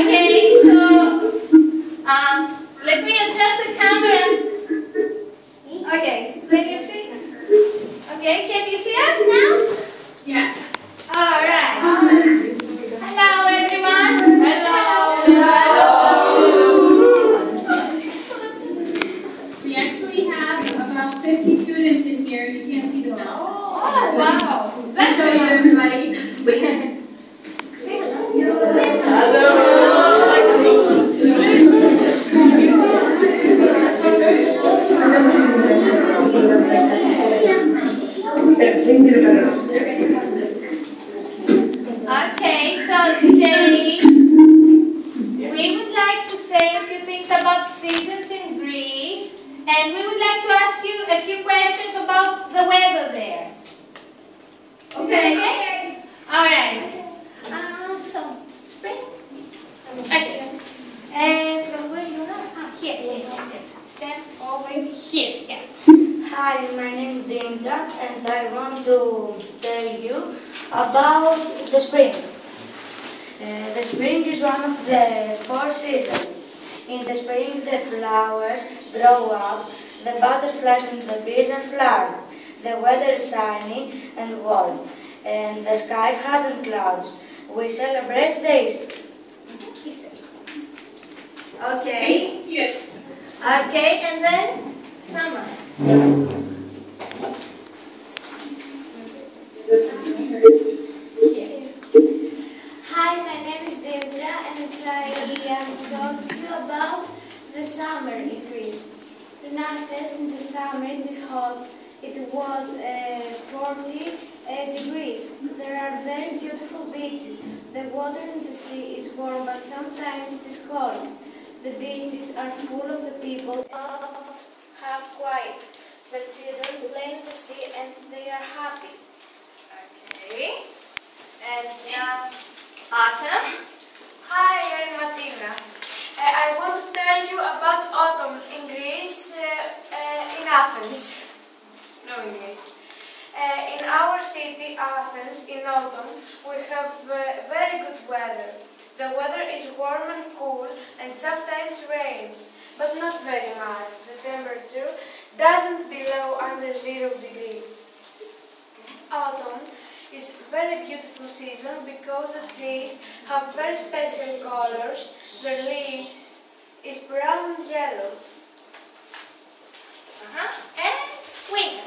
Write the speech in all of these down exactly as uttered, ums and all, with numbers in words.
Okay, so um, let me adjust the camera. Okay, can you see? Okay, can you see us now? Yes. All right. Hello, everyone. Hello. Hello. We actually have about fifty students in here. You can't see them all. Oh, wow. Let's show you everybody. Okay, so today we would like to say a few things about seasons in Greece, and we would like to ask you a few questions about the weather there. Okay. Okay? Alright. Uh, so, spring? Okay. And from where you are? Ah, here, here, here. Stand over here. Yeah. Hi, my name is Deandra, and I want to tell you about the spring. Uh, the spring is one of the four seasons. In the spring, the flowers grow up, the butterflies and the bees are flowering. The weather is sunny and warm, and the sky hasn't clouds. We celebrate the Easter. Okay. Thank you. Okay, and then summer. Hi, my name is Deandra, and I am talking to you about the summer in Greece. In Athens, in the summer, it is hot. It was uh, forty uh, degrees. There are very beautiful beaches. The water in the sea is warm, but sometimes it is cold. The beaches are full of the people and have quiet. The children play in the sea and they are happy. Okay. And now, autumn. Hi, I'm Martina. Uh, I want to tell you about autumn in Greece, uh, uh, in Athens. No, in Greece. Uh, in our city, Athens, in autumn, we have uh, very good weather. The weather is warm and cool and sometimes rains, but not very much. The temperature doesn't below under zero degree. Autumn is a very beautiful season because the trees have very special colors. The leaves is brown and yellow. Uh-huh. And winter.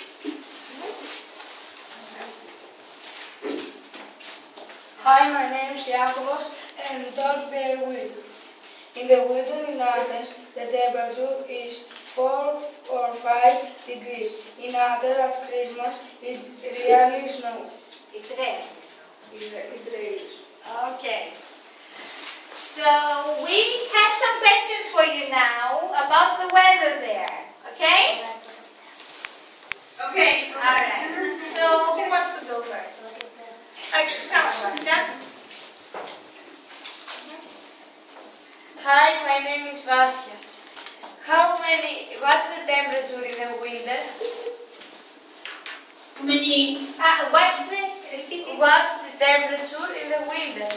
Hi, my name is Iakovos, and talk the winter. In the winter in Athens, the temperature is four or five degrees. In Athens at Christmas, it really snows. It rains. It, it rains. Okay. So we have some questions for you now about the weather there. Okay? Okay. Alright. So who wants to go first? Okay, come on, Bastian. Hi, my name is Vasya. How many, what's the temperature in the winter? How many? Uh, what's the, repeat it. What's the temperature in the winter?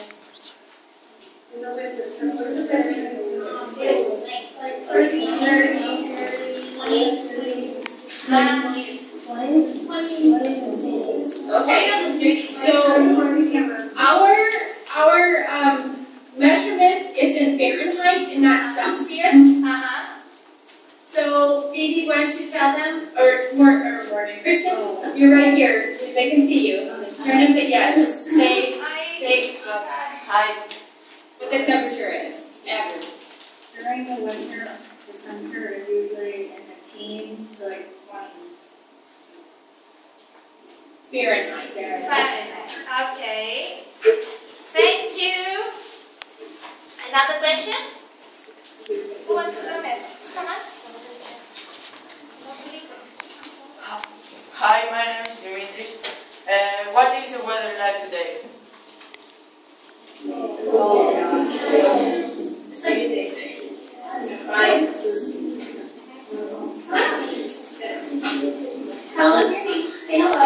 Okay. So our our um, measurement is in Fahrenheit and not Celsius. Uh-huh. So Phoebe, why don't you tell them, or Morgan, or Morgan, Kristen, you're right here. They can see you. Turn up the yeah. Just say say uh, hi. What the temperature is, average. During the winter, the temperature is usually in the teens to like twenties. Fahrenheit. Fahrenheit. Okay. Thank you. Another question? Who wants to go next? Come on. Hi, my name is Dimitris. Uh, what is the weather like today?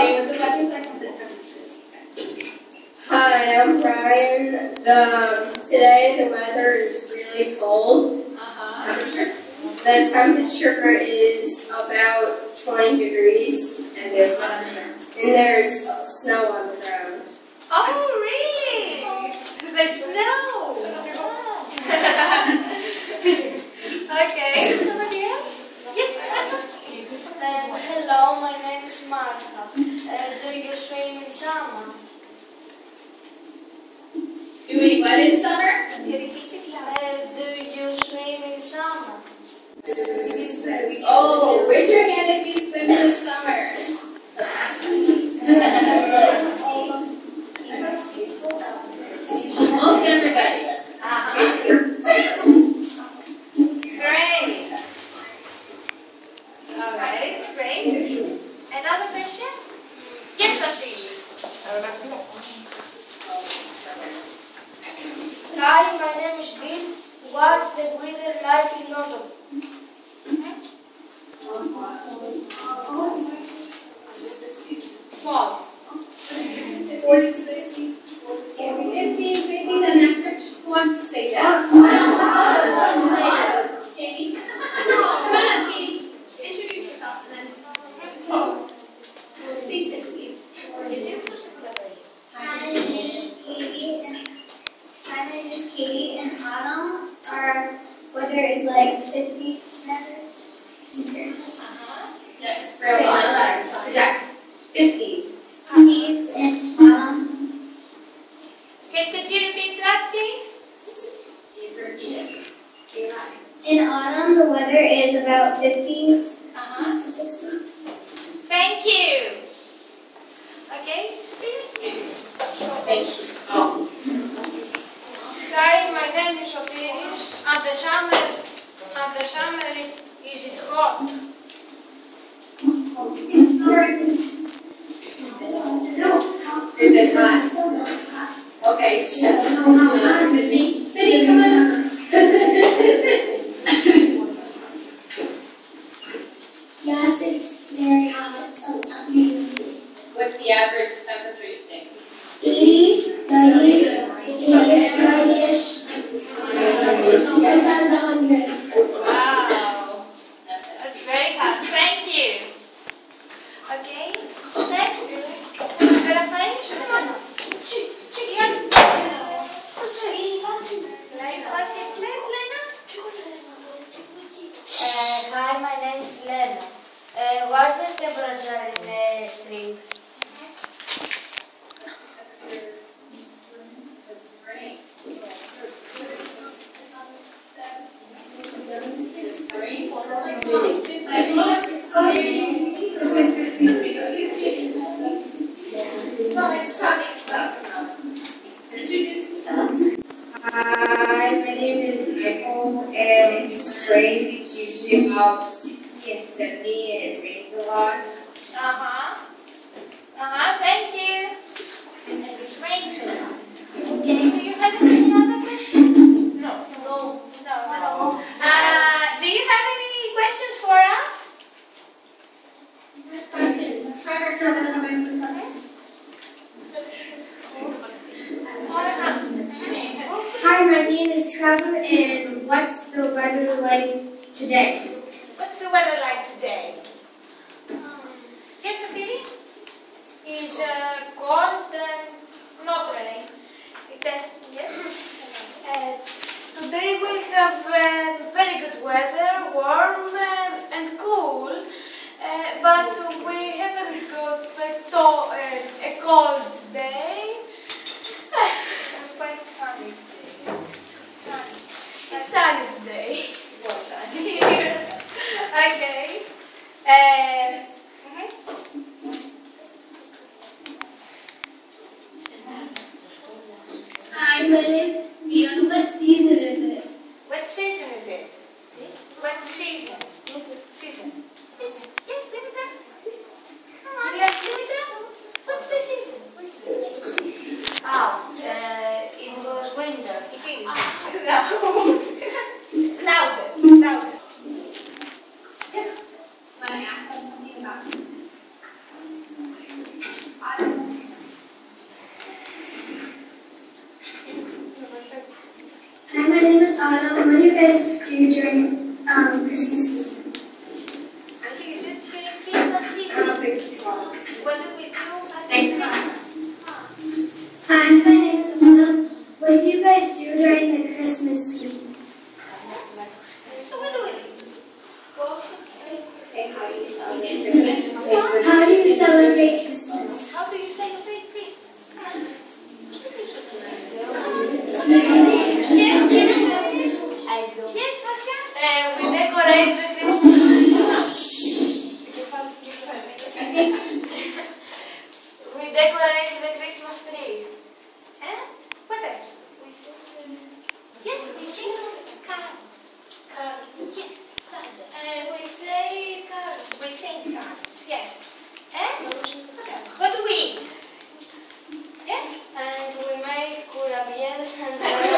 Hi, I'm Brian. The today the weather is really cold. Uh-huh. The temperature is about twenty degrees, and there's, and there's snow on the ground. Oh, really? There's snow. Okay, somebody else? Yes, Um, hello, my name is Martha. Uh, do you swim in summer? Do we what in summer? Uh, do you swim in summer? Oh, raise your hand if you swim in the summer. Almost everybody. Uh-huh. Great. All right, great. Another question? Yes, Vasily. Hi, my name is Bill. What's the weather like in autumn? Fall. forty, sixty, fifty, maybe the next. Who wants to say that? Katie? Come on, Katie. Introduce yourself and then. Say sixty. Hi, my name is Katie. My name is Katie. In autumn, our weather is like fifty centimeters. Uh-huh. Real hard. Project. Fifties. fifties in autumn. Okay, could you repeat that, please? In autumn, the weather is about fifty Uh-huh. to sixty. Thank you. Okay, Hi, my name is Sotiris. And the summer, and the summer, is it hot? Is it hot? Okay, Sydney. Sydney, come on up. Yes, it's very hot sometimes. What's the average temperature you think? eighty, ninety, eighty-ish, ninety-ish. Sometimes one hundred. wow. That's very hard. Thank you. Okay, next. Rafael, come on. Yes. Uh, hi, my name is Lena. Uh, what's the temperature in uh, spring? Hi, my name is Michael, and in spring it's usually about sixty and seventy, and it rains a lot. Uh-huh. Uh-huh, thank you. And it rains a lot. Okay, do you have any other questions? No. No. No, no. Uh, do you have any questions for us? Trevor, Trevor, no questions. Hi, my name is Trevor, and what's the weather like today? What's the weather like today? Yes, Ophelia? Is uh, cold and not rain. It does, yes? Uh, today we have uh, very good weather, warm uh, and cool, uh, but we haven't got a, to- uh, a cold day. It was quite sunny today. Sunny. It's sunny today. It was sunny. Okay. And Hi, my name is Dion. What season is it? what season is it? What season? Season. It's, yes, Benita. Come on, Benita. What's the season? Oh, uh, it was winter. It is. No. Louder. Louder. When I ask them something about Autumn, what do you guys do during um, Christmas season? What do you do during Christmas season? What do we do at Christmas? Hi, my name is Autumn. What do you guys do during the Christmas season? So what do we do? Go to How do you celebrate Christmas? How do you celebrate Christmas? How do you celebrate Christmas? Yes, yes. Yes, Pascal? Uh, we decorate the Christmas. We decorate the Christmas tree. And what else? We sing. Yes, we sing carols. Carol. Yes. Uh, we say carol. We sing carols. Yes. And what else? What do we eat? Yes. And we make curabiels and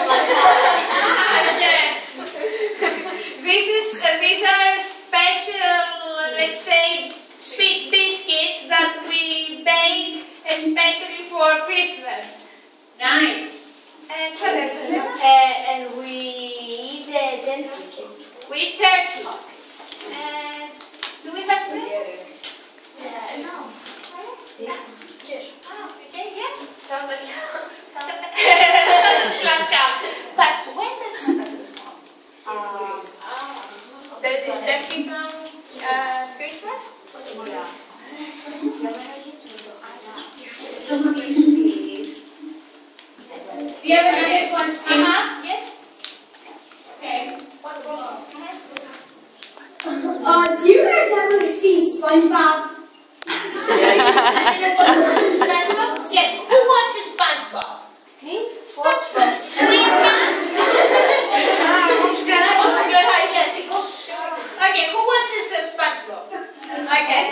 Yes. This is uh, these are special, let's say, sweet biscuits that we bake especially for Christmas. Nice. And what else? uh, and we eat the turkey. We eat turkey. And do we have presents? No. Yeah. Yes. Oh, okay, yes. Santa Claus. Claus comes. But when does Santa Claus come? Um, Does, does he come uh, Christmas? Do you have another question? Uh-huh. Yes. Okay. Uh, do you guys ever see SpongeBob? SpongeBob? Yes. Who watches SpongeBob? Me? SpongeBob. Yes. Okay, who watches uh, SpongeBob? Okay.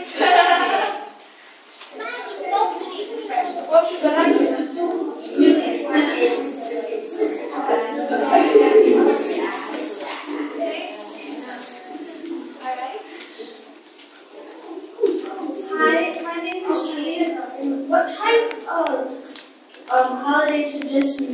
Alright. Hi, my name is Julia. What type of um, holiday tradition